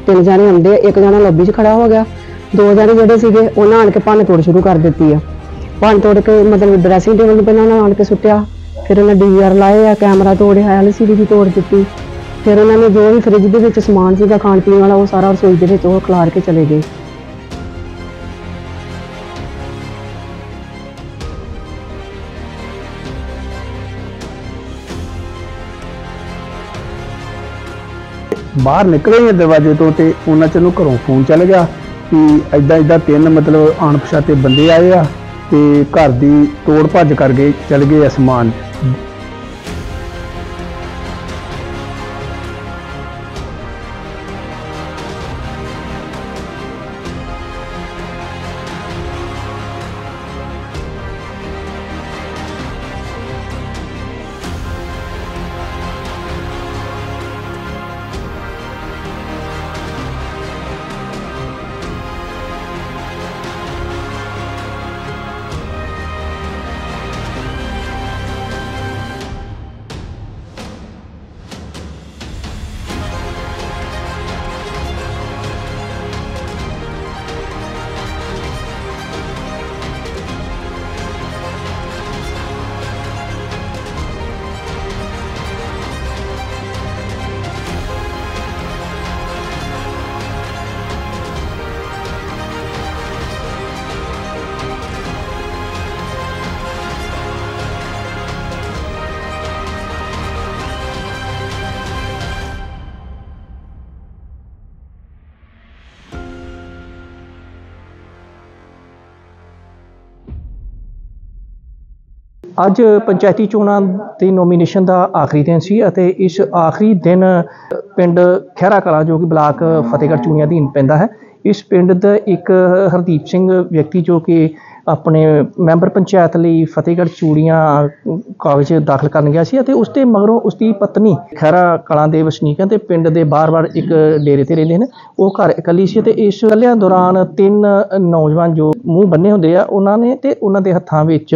तीन जाने आते, एक जना लॉबी च खड़ा हो गया, दो जने जोड़े सीगे उन्हें आन के भन्न तोड़ शुरू कर दी है। भन्न तोड़ के मतलब ड्रैसिंग टेबल पर उन्होंने आन के सुटिया, फिर उन्हें DVR लाए, कैमरा तोड़िया, LCD भी तोड़ दी। फिर उन्होंने जो भी फ्रिज के विच समान सीगा खाण पीण वाला वो सारा रसोई के विच वो खिलार के चले गए। बाहर निकले ही दरवाजे तो उन्होंने चलो घरों फोन चल गया कि इदा इदा तीन मतलब अणपछाते बंदे आए आ ते घर की तोड़ भज करके चल गए समान। ਅੱਜ ਪੰਚਾਇਤੀ ਚੋਣਾਂ ਦੀ ਨੋਮੀਨੇਸ਼ਨ ਦਾ ਆਖਰੀ ਦਿਨ ਸੀ ਅਤੇ ਇਸ ਆਖਰੀ ਦਿਨ ਪਿੰਡ ਖਹਿਰਾ ਕਲਾਂ ਜੋ ਕਿ ਬਲਾਕ ਫਤਿਹਗੜ੍ਹ ਚੂੜੀਆਂ ਅਧੀਨ ਪੈਂਦਾ ਹੈ, ਇਸ ਪਿੰਡ ਦਾ ਇੱਕ ਹਰਦੀਪ ਸਿੰਘ ਵਿਅਕਤੀ ਜੋ ਕਿ ਆਪਣੇ ਮੈਂਬਰ ਪੰਚਾਇਤ ਲਈ ਫਤਿਹਗੜ੍ਹ ਚੂੜੀਆਂ ਕਾਗਜ਼ ਦਾਖਲ ਕਰਨ ਗਿਆ ਸੀ ਅਤੇ ਉਸ ਦੇ ਮਗਰੋਂ ਉਸ ਦੀ ਪਤਨੀ ਖਹਿਰਾ ਕਲਾਂ ਦੇ ਵਸਨੀਕਾਂ ਤੇ ਪਿੰਡ ਦੇ ਬਾਹਰ ਇੱਕ ਡੇਰੇ ਤੇ ਰਹਿੰਦੇ ਨੇ, ਉਹ ਘਰ ਇਕੱਲੀ ਸੀ ਤੇ ਇਸ ਇਕੱਲਿਆਂ ਦੌਰਾਨ ਤਿੰਨ ਨੌਜਵਾਨ ਜੋ ਮੂੰਹ ਬੰਨੇ ਹੁੰਦੇ ਆ ਉਹਨਾਂ ਨੇ ਤੇ ਉਹਨਾਂ ਦੇ ਹੱਥਾਂ ਵਿੱਚ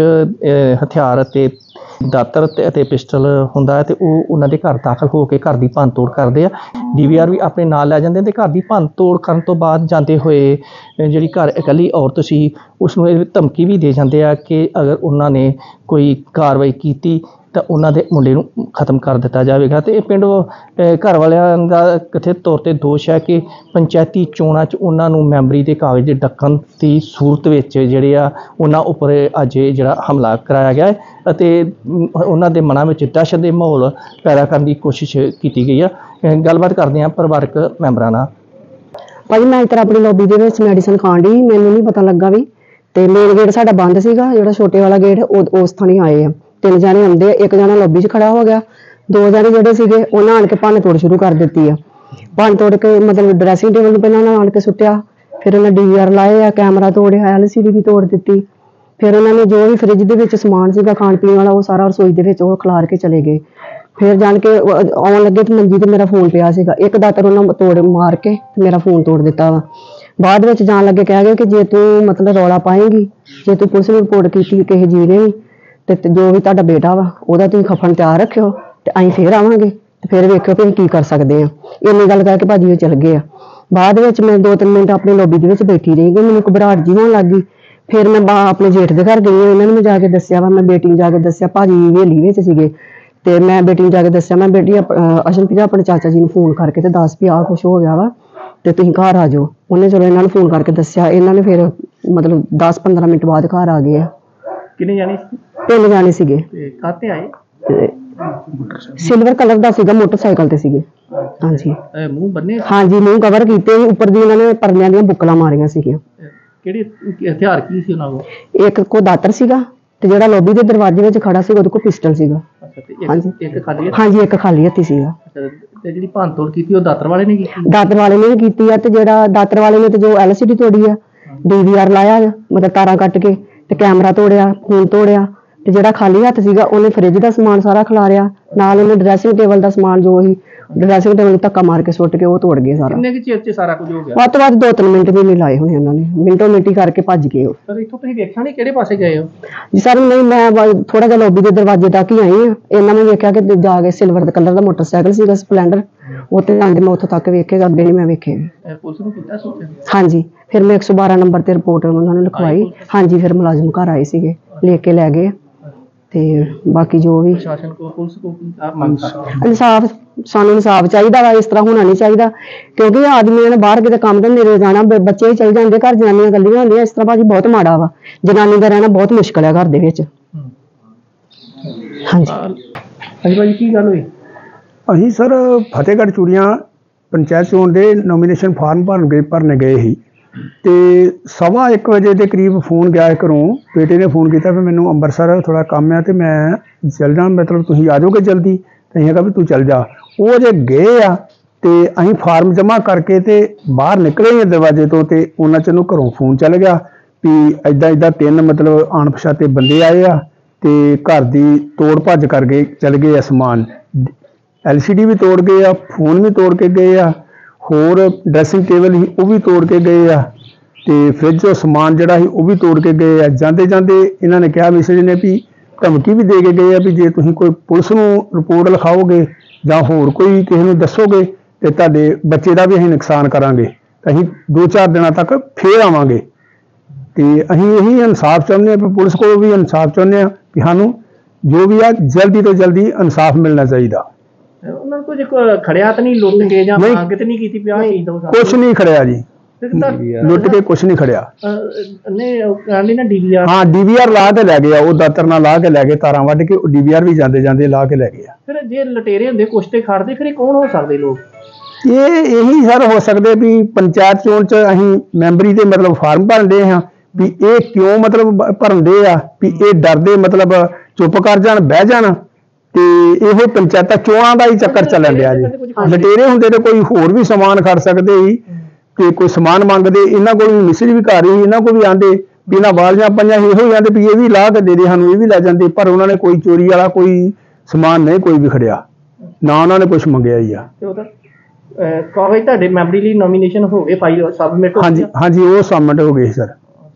ਹਥਿਆਰ ਅਤੇ ਦਾਤਰ ਅਤੇ ਪਿਸਟਲ ਹੁੰਦਾ ਹੈ ਤੇ ਉਹ ਉਹਨਾਂ ਦੇ ਘਰ ਦਾਖਲ ਹੋ ਕੇ ਘਰ ਦੀ ਭੰਨ ਤੋੜ ਕਰਦੇ ਆ। DVR ਵੀ ਆਪਣੇ ਨਾਲ ਲੈ ਜਾਂਦੇ ਤੇ ਘਰ ਦੀ ਭੰਨ ਤੋੜ ਕਰਨ ਤੋਂ ਬਾਅਦ ਜਾਂਦੇ ਹੋਏ ਜਿਹੜੀ ਘਰ ਇਕੱਲੀ ਔਰਤ ਸੀ ਉਸ ਨੂੰ ਇਹ ਧਮਕੀ ਵੀ ਦੇ ਜਾਂਦੇ ਆ ਕਿ ਅਗਰ ਉਹਨਾਂ ਨੇ ਕੋਈ ਕਾਰਵਾਈ ਕੀਤੀ ਤਾਂ ਉਹਨਾਂ ਦੇ ਮੁੰਡੇ ਨੂੰ ਖਤਮ ਕਰ ਦਿੱਤਾ ਜਾਵੇਗਾ। ਤੇ ਇਹ ਪਿੰਡ ਘਰ ਵਾਲਿਆਂ ਦਾ ਕਥਿਤ ਤੌਰ ਤੇ ਦੋਸ਼ ਹੈ ਕਿ ਪੰਚਾਇਤੀ ਚੋਣਾਂ 'ਚ ਉਹਨਾਂ ਨੂੰ ਮੈਂਬਰੀ ਦੇ ਕਾਗਜ਼ ਦੇ ਡੱਕਣ ਦੀ ਸੂਰਤ ਵਿੱਚ ਜਿਹੜੇ ਆ ਉਹਨਾਂ ਉੱਪਰ ਅੱਜ ਜਿਹੜਾ ਹਮਲਾ ਕਰਾਇਆ ਗਿਆ ਹੈ ਅਤੇ ਉਹਨਾਂ ਦੇ ਮਨਾਂ ਵਿੱਚ ਦਹਿਸ਼ਤ ਦੇ ਮਾਹੌਲ ਪੈਦਾ ਕਰਨ ਦੀ ਕੋਸ਼ਿਸ਼ ਕੀਤੀ ਗਈ ਆ। ਗੱਲਬਾਤ ਕਰਦੇ ਹਾਂ ਪਰਿਵਾਰਕ ਮੈਂਬਰਾਂ ਨਾਲ। ਭਾਜੀ ਮੈਂ ਇੱਧਰ ਆਪਣੀ ਲੌਬੀ ਦੇ ਵਿੱਚ ਮੈਡੀਸਨ ਖਾਣ ਡਈ, ਮੈਨੂੰ ਨਹੀਂ ਪਤਾ ਲੱਗਾ ਵੀ ਤੇ ਮੇਨ ਗੇਟ ਸਾਡਾ ਬੰਦ ਸੀਗਾ, ਜਿਹੜਾ ਛੋਟੇ ਵਾਲਾ ਗੇਟ ਉਸ ਥਾਣੀ ਆਏ ਆ, ਤਿੰਨ ਜਾਣੇ ਆਉਂਦੇ, ਇੱਕ ਜਣਾ ਲੌਬੀ 'ਚ ਖੜਾ ਹੋ ਗਿਆ, ਦੋ ਜਣੇ ਜਿਹੜੇ ਸੀਗੇ ਉਹਨਾਂ ਆਣ ਕੇ ਭੰਨ ਤੋੜ ਸ਼ੁਰੂ ਕਰ ਦਿੱਤੀ ਆ। ਭੰਨ ਤੋੜ ਕੇ ਮਤਲਬ ਡਰੈਸਿੰਗ ਟੇਬਲ ਪਹਿਲਾਂ ਉਹਨਾਂ ਆਣ ਕੇ ਸੁੱਟਿਆ, ਫਿਰ ਉਹਨਾਂ DVR ਲਾਏ ਆ, ਕੈਮਰਾ ਤੋੜਿਆ, LCD ਵੀ ਤੋੜ ਦਿੱਤੀ। ਫਿਰ ਉਹਨਾਂ ਨੇ ਜੋ ਵੀ ਫਰਿੱਜ ਦੇ ਵਿੱਚ ਸਮਾਨ ਸੀਗਾ ਖਾਣ ਪੀਣ ਵਾਲਾ ਉਹ ਸਾਰਾ ਰਸੋਈ ਦੇ ਵਿੱਚ ਉਹ ਖਿਲਾਰ ਕੇ ਚਲੇ ਗਏ। ਫਿਰ ਜਾਣ ਕੇ ਆਉਣ ਲੱਗੇ ਤੇ ਮੰਜੀ ਤੇ ਮੇਰਾ ਫੋਨ ਪਿਆ ਸੀਗਾ, ਇੱਕ ਦਾਤਰ ਉਹਨਾਂ ਤੋੜ ਮਾਰ ਕੇ ਮੇਰਾ ਫੋਨ ਤੋੜ ਦਿੱਤਾ ਵਾ। ਬਾਅਦ ਵਿੱਚ ਜਾਣ ਲੱਗੇ ਕਹਿ ਗਏ ਕਿ ਜੇ ਤੂੰ ਮਤਲਬ ਰੌਲਾ ਪਾਏਂਗੀ, ਜੇ ਤੂੰ ਪੁਲਿਸ ਨੂੰ ਰਿਪੋਰਟ ਕੀਤੀ ਕਿਸੇ ਜੀ ਨੇ ਵੀ ਤੇ ਜੋ ਵੀ ਤੁਹਾਡਾ ਬੇਟਾ ਵਾ ਉਹਦਾ ਤੁਸੀਂ ਖਫਨ ਤਿਆਰ ਰੱਖਿਓ ਤੇ ਅਸੀਂ ਫਿਰ ਆਵਾਂਗੇ ਤੇ ਫਿਰ ਵੇਖਿਓ ਕਿ ਅਸੀਂ ਕੀ ਕਰ ਸਕਦੇ ਆ। ਇੰਨੀ ਗੱਲ ਕਹਿ ਕੇ ਭਾਜੀ ਉਹ ਚਲ ਗਏ ਆ। ਬਾਅਦ ਵਿੱਚ ਮੈਂ 2-3 ਮਿੰਟ ਆਪਣੀ ਲੌਬੀ ਦੇ ਵਿੱਚ ਬੈਠੀ ਰਹੀ ਕਿ ਮੈਨੂੰ ਘਬਰਾਹਟ ਜੀ ਹੋਣ ਲੱਗ ਗਈ। ਫਿਰ ਮੈਂ ਆਪਣੇ ਜੇਠ ਦੇ ਘਰ ਗਈ, ਉਹਨਾਂ ਨੂੰ ਮੈਂ ਜਾ ਕੇ ਦੱਸਿਆ ਵਾ, ਮੈਂ ਬੇਟੀ ਨੂੰ ਜਾ ਕੇ ਦੱਸਿਆ, ਭਾਜੀ ਹਵੇਲੀ ਵਿੱਚ ਸੀਗੇ ਤੇ ਮੈਂ ਬੇਟੀ ਨੂੰ ਜਾ ਕੇ ਦੱਸਿਆ, ਮੈਂ ਬੇਟੀ ਅਸ਼ਨਪ੍ਰੀਤ ਆਪਣੇ ਚਾਚਾ ਜੀ ਨੂੰ ਫੋਨ ਕਰਕੇ ਤੇ ਦੱਸ ਵੀ ਆਹ ਕੁਛ ਹੋ ਗਿਆ ਵਾ ਤੇ ਤੁਸੀਂ ਘਰ ਆ ਜਾਓ। ਉਹਨੇ ਚਲੋ ਇਹਨਾਂ ਨੂੰ ਫੋਨ ਕਰਕੇ ਦੱਸਿਆ, ਇਹਨਾਂ ਨੇ ਫਿਰ ਮਤਲਬ 10-15 ਮਿੰਟ ਬਾਅਦ ਘਰ ਆ ਗਏ ਆ। ਕਿੰਨੇ ਜਾਣੇ? 3 ਜਾਣੇ ਸੀਗੇ। ਕਾਹਤੇ ਆਏ? ਸਿਲਵਰ ਕਲਰ ਦਾ ਸੀਗਾ, ਮੋਟਰਸਾਈਕਲ ਤੇ ਸੀਗੇ। ਹਾਂਜੀ ਮੂੰਹ ਬੰਨੇ? ਹਾਂਜੀ ਮੂੰਹ ਕਵਰ ਕੀਤੇ, ਉੱਪਰ ਦੀ ਉਹਨਾਂ ਨੇ ਪਰਲਿਆਂ ਦੀਆਂ ਬੁੱਕਲਾਂ ਮਾਰੀਆਂ ਸੀਗੀਆਂ। ਕਿਹੜੇ ਹਥਿਆਰ ਕੀ ਸੀ ਉਹਨਾਂ ਕੋਲ? ਇੱਕ ਕੋ ਦਾਤਰ ਸੀਗਾ ਤੇ ਜਿਹੜਾ ਲੌਬੀ ਦੇ ਦਰਵਾਜ਼ੇ ਵਿੱਚ ਖੜਾ ਸੀ ਉਹਦੇ ਕੋਲ ਪਿਸਟਲ ਸੀਗਾ। ਹਾਂਜੀ ਇੱਕ ਖਾਲੀ? ਹਾਂਜੀ ਇੱਕ ਖਾਲੀ ਹੱਥੀ ਸੀਗਾ। ਤੇ ਜਿਹੜੀ ਭੰਨ ਤੋੜ ਕੀਤੀ ਉਹ ਦਾਤਰ ਵਾਲੇ ਨੇ ਕੀਤੀ? ਦਾਤਰ ਵਾਲੇ ਨੇ ਕੀਤੀ ਆ ਤੇ ਜਿਹੜਾ ਦਾਤਰ ਵਾਲੇ ਨੇ ਤੇ ਜੋ LCD ਤੋੜੀ ਆ, DVR ਲਾਇਆ ਮਤਲਬ ਤਾਰਾਂ ਕੱਟ ਕੇ ਤੇ ਕੈਮਰਾ ਤੋੜਿਆ, ਫੋਨ ਤੋੜਿਆ ਤੇ ਜਿਹੜਾ ਖਾਲੀ ਹੱਥ ਸੀਗਾ ਉਹਨੇ ਫਰਿੱਜ ਦਾ ਸਮਾਨ ਸਾਰਾ ਖਿਲਾਰਿਆ, ਨਾਲ ਉਹਨੇ ਡਰੈਸਿੰਗ ਟੇਬਲ ਦਾ ਸਮਾਨ ਜੋ ਸੀ ਡਰੈਸਿੰਗ ਟੇਬਲ ਨੂੰ ਧੱਕਾ ਮਾਰ ਕੇ ਸੁੱਟ ਕੇ ਉਹ ਤੋੜ ਗਏ ਸਾਰਾ। ਕਿੰਨੇ ਕੁ ਚਿਰ 'ਚ ਸਾਰਾ ਕੁਝ ਹੋ ਗਿਆ? ਵੱਧ ਤੋਂ ਵੱਧ 2-3 ਮਿੰਟ ਵੀ ਨਹੀਂ ਲਾਏ ਹੋਣੇ ਉਹਨਾਂ ਨੇ, ਮਿੰਟੋ ਮਿੰਟੀ ਕਰਕੇ ਭੱਜ ਗਏ ਉਹ। ਸਰ ਇੱਥੋਂ ਤੁਸੀਂ ਵੇਖਿਆ ਨਹੀਂ ਕਿਹੜੇ ਪਾਸੇ ਗਏ ਹੋ? ਜੀ ਸਰ ਨਹੀਂ, ਮੈਂ ਥੋੜਾ ਜਿਹਾ ਲੌਬੀ ਦੇ ਦਰਵਾਜ਼ੇ ਤੱਕ ਹੀ ਆਈ ਆ। ਇਹਨਾਂ ਨੇ ਵੇਖਿਆ ਕਿ ਜਾ ਕੇ ਸਿਲਵਰ ਕਲਰ ਦਾ ਮੋਟਰਸਾਈਕਲ ਸੀਗਾ ਸਪਲੈਂਡਰ, ਉੱਥੇ ਜਾਂਦੇ ਮੈਂ ਉੱਥੋਂ ਤੱਕ ਵੇਖੇ, ਅੱਗੇ ਨਹੀਂ ਮੈਂ ਵੇਖੇ। ਪੁਲਿਸ ਨੂੰ ਕੀਤਾ ਸੂਚਿਤ? ਹਾਂਜੀ, ਫਿਰ ਮੈਂ 112 ਨੰਬਰ ਤੇ ਰਿਪੋਰਟ ਉਹਨਾਂ ਨੂੰ ਲਿਖਵਾਈ। ਹਾਂਜੀ, ਫਿਰ ਮੁਲਾਜ਼ਮ ਘਰ ਆਏ ਸੀਗੇ, ਲੈ ਕੇ ਲੈ ਗਏ। ਤੇ ਬਾਕੀ ਜੋ ਵੀ ਪ੍ਰਸ਼ਾਸਨ ਕੋ ਪੁਲਿਸ ਕੋ ਮੰਗ ਕਰਦੇ ਇਨਸਾਫ, ਸਾਨੂੰ ਇਨਸਾਫ ਚਾਹੀਦਾ ਵਾ। ਇਸ ਤਰ੍ਹਾਂ ਹੋਣਾ ਨਹੀਂ ਚਾਹੀਦਾ, ਕਿਉਂਕਿ ਆਦਮੀਆਂ ਨੇ ਬਾਹਰ ਕਿਤੇ ਕੰਮ ਧੰਦੇ ਦੇ ਜਾਣਾ, ਬੱਚੇ ਵੀ ਚਲ ਜਾਂਦੇ, ਘਰ ਜਨਾਨੀਆਂ ਗੱਲੀਆਂ ਹੁੰਦੀਆਂ। ਇਸ ਤਰ੍ਹਾਂ ਭਾਜੀ ਬਹੁਤ ਮਾੜਾ ਵਾ, ਜਨਾਨੀ ਦਾ ਰਹਿਣਾ ਬਹੁਤ ਮੁਸ਼ਕਲ ਹੈ ਘਰ ਦੇ ਵਿੱਚ। ਹਾਂਜੀ ਹਾਂਜੀ ਭਾਜੀ, ਕੀ ਗੱਲ ਹੋਈ? ਅਸੀਂ ਸਰ ਫਤਿਹਗੜ੍ਹ ਚੂੜੀਆਂ ਪੰਚਾਇਤ ਚੋਣ ਦੇ ਨੋਮੀਨੇਸ਼ਨ ਫਾਰਮ ਭਰਨ ਗਏ ਸੀ ਤੇ 1:15 ਵਜੇ ਦੇ ਕਰੀਬ ਫੋਨ ਗਿਆ ਘਰੋਂ। ਬੇਟੇ ਨੇ ਫੋਨ ਕੀਤਾ ਵੀ ਮੈਨੂੰ ਅੰਮ੍ਰਿਤਸਰ ਥੋੜਾ ਕੰਮ ਆ ਤੇ ਮੈਂ ਚੱਲ ਜਾ, ਮਤਲਬ ਤੁਸੀਂ ਆ ਜਾਓਗੇ ਜਲਦੀ? ਤੇ ਅਸੀਂ ਕਿਹਾ ਵੀ ਤੂੰ ਚੱਲ ਜਾ। ਉਹ ਜੇ ਗਏ ਆ ਤੇ ਅਸੀਂ ਫਾਰਮ ਜਮ੍ਹਾਂ ਕਰਕੇ ਤੇ ਬਾਹਰ ਨਿਕਲੇ ਹੀ ਦਰਵਾਜ਼ੇ ਤੋਂ, ਤੇ ਉਹਨਾਂ ਚ ਨੂੰ ਘਰੋਂ ਫੋਨ ਚੱਲ ਗਿਆ ਵੀ ਇੱਦਾਂ 3 ਮਤਲਬ ਅਣਪਛਾਤੇ ਬੰਦੇ ਆਏ ਆ ਤੇ ਘਰ ਦੀ ਤੋੜ ਭੱਜ ਕਰਕੇ ਚਲ ਗਏ ਆ। ਸਮਾਨ LCD ਵੀ ਤੋੜ ਗਏ ਆ, ਫੋਨ ਵੀ ਤੋੜ ਕੇ ਗਏ ਆ, ਹੋਰ ਡਰੈਸਿੰਗ ਟੇਬਲ ਸੀ ਉਹ ਵੀ ਤੋੜ ਕੇ ਗਏ ਆ, ਤੇ ਫ੍ਰਿਜ ਚੋਂ ਸਮਾਨ ਜਿਹੜਾ ਸੀ ਉਹ ਵੀ ਤੋੜ ਕੇ ਗਏ ਆ। ਜਾਂਦੇ ਇਹਨਾਂ ਨੇ ਕਿਹਾ ਮਿਸੇਜ ਨੇ ਵੀ ਧਮਕੀ ਵੀ ਦੇ ਕੇ ਗਏ ਆ ਵੀ ਜੇ ਤੁਸੀਂ ਕੋਈ ਪੁਲਿਸ ਨੂੰ ਰਿਪੋਰਟ ਲਿਖਾਓਗੇ ਜਾਂ ਹੋਰ ਕੋਈ ਕਿਸੇ ਨੂੰ ਦੱਸੋਗੇ ਤੇ ਤੁਹਾਡੇ ਬੱਚੇ ਦਾ ਵੀ ਅਸੀਂ ਨੁਕਸਾਨ ਕਰਾਂਗੇ, ਅਸੀਂ 2-4 ਦਿਨਾਂ ਤੱਕ ਫੇਰ ਆਵਾਂਗੇ। ਤੇ ਅਸੀਂ ਇਹੀ ਇਨਸਾਫ ਚਾਹੁੰਦੇ ਹਾਂ ਵੀ ਪੁਲਿਸ ਕੋਲ ਵੀ ਇਨਸਾਫ ਚਾਹੁੰਦੇ ਹਾਂ ਕਿ ਸਾਨੂੰ ਜੋ ਵੀ ਆ ਜਲਦੀ ਤੋਂ ਜਲਦੀ ਇਨਸਾਫ ਮਿਲਣਾ ਚਾਹੀਦਾ। ਉਹਨਾਂ ਨੂੰ ਕੁਝ ਖੜਿਆ ਤਾਂ ਨਹੀਂ, ਲੁੱਟ ਕੇ ਜਾਂ ਮੰਗ ਤੇ ਨਹੀਂ ਕੀਤੀ ਵੀ ਆਹ ਚੀਜ਼ ਦੋ? ਕੁਛ ਨਹੀਂ ਖੜਿਆ ਜੀ, ਲੁੱਟ ਕੇ ਕੁਛ ਨਹੀਂ ਖੜਿਆ। ਕਹਿੰਦੇ ਨਾ DVR, ਹਾਂ DVR ਲਾ ਕੇ ਲੈ ਗਏ ਆ, ਉਹ ਦਾਤਰ ਨਾਲ ਲਾ ਕੇ ਲੈ ਗਏ, ਤਾਰਾਂ ਵੱਢ ਕੇ। ਉਹ DVR ਵੀ ਜਾਂਦੇ ਲਾ ਕੇ ਲੈ ਗਏ ਆ। ਫਿਰ ਜੇ ਲਟੇਰੇ ਹੁੰਦੇ ਕੁਛ ਤੇ ਖੜਦੇ, ਫਿਰ ਇਹ ਕੌਣ ਹੋ ਸਕਦੇ ਲੋਕ? ਇਹੀ ਸਰ ਹੋ ਸਕਦੇ ਵੀ ਪੰਚਾਇਤ ਚੋਣ ਚ ਅਸੀਂ ਮੈਂਬਰੀ ਦੇ ਮਤਲਬ ਫਾਰਮ ਭਰਦੇ ਹਾਂ ਵੀ ਇਹ ਕਿਉਂ ਮਤਲਬ ਭਰਦੇ ਆ ਵੀ ਇਹ ਡਰਦੇ ਮਤਲਬ ਚੁੱਪ ਕਰ ਜਾਣ, ਬਹਿ ਜਾਣ, ਤੇ ਇਹ ਪੰਚਾਇਤਾਂ ਚੋਣਾਂ ਦਾ ਹੀ ਚੱਕਰ ਚੱਲਣ ਡਿਆ ਜੀ। ਲਟੇਰੇ ਹੁੰਦੇ ਤੇ ਕੋਈ ਹੋਰ ਵੀ ਸਮਾਨ ਖੜ ਸਕਦੇ ਸੀ, ਤੇ ਕੋਈ ਸਮਾਨ ਮੰਗਦੇ, ਇਹਨਾਂ ਕੋਲ ਵੀ ਮਿਸਜ ਵੀ ਘਰ ਹੀ, ਇਹਨਾਂ ਕੋਲ ਵੀ ਆਂਦੇ ਵੀ ਇਹਨਾਂ ਵਾਲੀਆਂ ਪੰਜਾਂ ਇਹੋ ਹੀ ਆਂਦੇ ਵੀ ਇਹ ਵੀ ਲਾ ਕੇ ਦੇ ਸਾਨੂੰ, ਇਹ ਵੀ ਲੈ ਜਾਂਦੇ। ਪਰ ਉਹਨਾਂ ਨੇ ਕੋਈ ਚੋਰੀ ਵਾਲਾ ਕੋਈ ਸਮਾਨ ਨਹੀਂ ਕੋਈ ਵੀ ਖੜਿਆ, ਨਾ ਉਹਨਾਂ ਨੇ ਕੁਝ ਮੰਗਿਆ ਹੀ ਆ। ਕਾਗਜ਼ ਤੁਹਾਡੇ ਮੈਂਬਰੀ ਲਈ ਨੋਮੀਨੇਸ਼ਨ ਹੋ ਗਏ, ਫਾਈਲ ਸਬਮਿਟ? ਹਾਂਜੀ ਉਹ ਸਬਮਿਟ ਹੋ ਗਏ ਸਰ।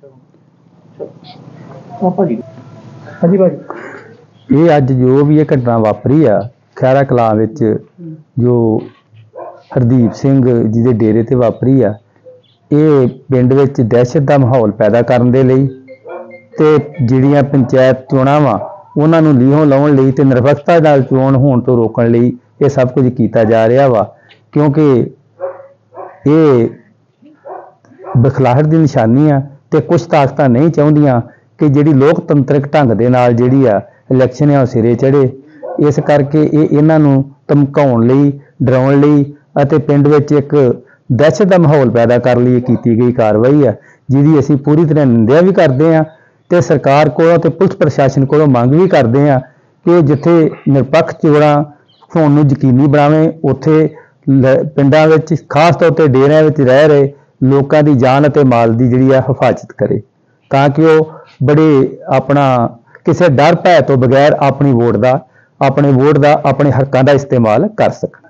ਭਾਜੀ ਭਾਜੀ ਇਹ ਅੱਜ ਜੋ ਵੀ ਇਹ ਘਟਨਾ ਵਾਪਰੀ ਆ ਖਹਿਰਾ ਕਲਾਂ ਵਿੱਚ, ਜੋ ਹਰਦੀਪ ਸਿੰਘ ਜੀ ਦੇ ਡੇਰੇ ਤੇ ਵਾਪਰੀ ਆ, ਇਹ ਪਿੰਡ ਵਿੱਚ ਦਹਿਸ਼ਤ ਦਾ ਮਾਹੌਲ ਪੈਦਾ ਕਰਨ ਦੇ ਲਈ ਤੇ ਜਿਹੜੀਆਂ ਪੰਚਾਇਤ ਚੋਣਾਂ ਵਾ ਉਹਨਾਂ ਨੂੰ ਲੀਹੋਂ ਲਾਉਣ ਲਈ ਤੇ ਨਿਰਪੱਖਤਾ ਨਾਲ ਚੋਣ ਹੋਣ ਤੋਂ ਰੋਕਣ ਲਈ ਇਹ ਸਭ ਕੁਝ ਕੀਤਾ ਜਾ ਰਿਹਾ ਵਾ, ਕਿਉਂਕਿ ਇਹ ਬਖਲਾਹਟ ਦੀ ਨਿਸ਼ਾਨੀ ਆ ਤੇ ਕੁਝ ਤਾਕਤਾਂ ਨਹੀਂ ਚਾਹੁੰਦੀਆਂ ਕਿ ਜਿਹੜੀ ਲੋਕਤੰਤਰਿਕ ਢੰਗ ਦੇ ਨਾਲ ਜਿਹੜੀ ਆ ਇਲੈਕਸ਼ਨ ਆ ਉਹ ਸਿਰੇ ਚੜੇ। ਇਸ ਕਰਕੇ ਇਹਨਾਂ ਨੂੰ ਧਮਕਾਉਣ ਲਈ, ਡਰਾਉਣ ਲਈ ਅਤੇ ਪਿੰਡ ਵਿੱਚ ਇੱਕ ਦਹਿਸ਼ਤ ਦਾ ਮਾਹੌਲ ਪੈਦਾ ਕਰਨ ਲਈ ਕੀਤੀ ਗਈ ਕਾਰਵਾਈ ਆ, ਜਿਹਦੀ ਅਸੀਂ ਪੂਰੀ ਤਰ੍ਹਾਂ ਨਿੰਦਿਆ ਵੀ ਕਰਦੇ ਹਾਂ ਤੇ ਸਰਕਾਰ ਕੋਲੋਂ ਤੇ ਪੁਲਿਸ ਪ੍ਰਸ਼ਾਸਨ ਕੋਲੋਂ ਮੰਗ ਵੀ ਕਰਦੇ ਹਾਂ ਕਿ ਜਿੱਥੇ ਨਿਰਪੱਖ ਚੋਣਾਂ ਹੋਣ ਨੂੰ ਯਕੀਨੀ ਬਣਾਵੇ, ਉੱਥੇ ਪਿੰਡਾਂ ਵਿੱਚ ਖਾਸ ਤੌਰ ਤੇ ਡੇਰਿਆਂ ਵਿੱਚ ਰਹਿ ਰਹੇ ਲੋਕਾਂ ਦੀ ਜਾਨ ਅਤੇ ਮਾਲ ਦੀ ਜਿਹੜੀ ਆ ਹਿਫਾਜ਼ਤ ਕਰੇ, ਤਾਂ ਕਿ ਉਹ ਬੜੇ ਆਪਣਾ ਕਿਸੇ ਡਰ ਭੈ ਤੋਂ ਬਗੈਰ ਆਪਣੇ ਵੋਟ ਦਾ ਆਪਣੇ ਹੱਕਾਂ ਦਾ ਇਸਤੇਮਾਲ ਕਰ ਸਕਣ।